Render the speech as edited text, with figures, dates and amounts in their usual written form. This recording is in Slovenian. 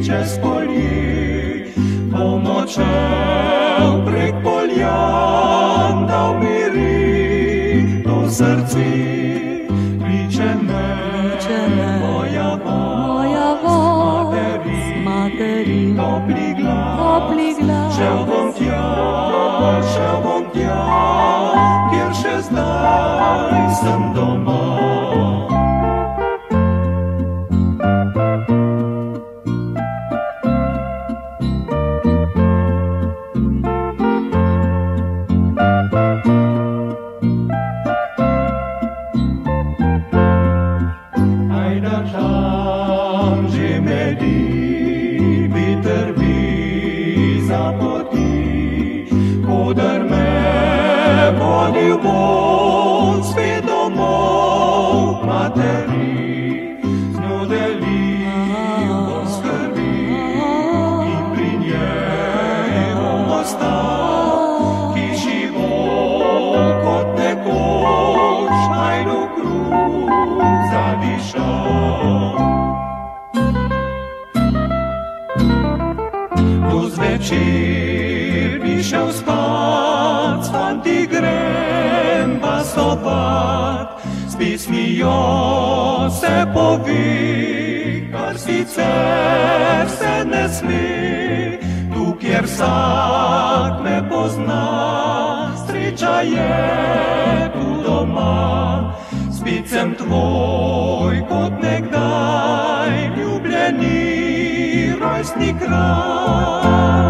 ce spoli, pomočev prek poljan dal miri do srci. Kliče me moja vas, materi, topli glas, šel bom tja, kjer še zdaj sem doma. Kodar me vodil bo spet domov materi, z njo delil bom skrbi in pri njej bom ostal, ki živo kot nekoč najdu kruh zadišal. Do zvečer bi šel spat, s fanti grem pasovat, s pismijo se povi, kar sicer se ne sme, tu kjer vsak me pozna, sreča je tu doma. Spet sem tvoj kot nekdaj, ljubljeni rojstni kraj.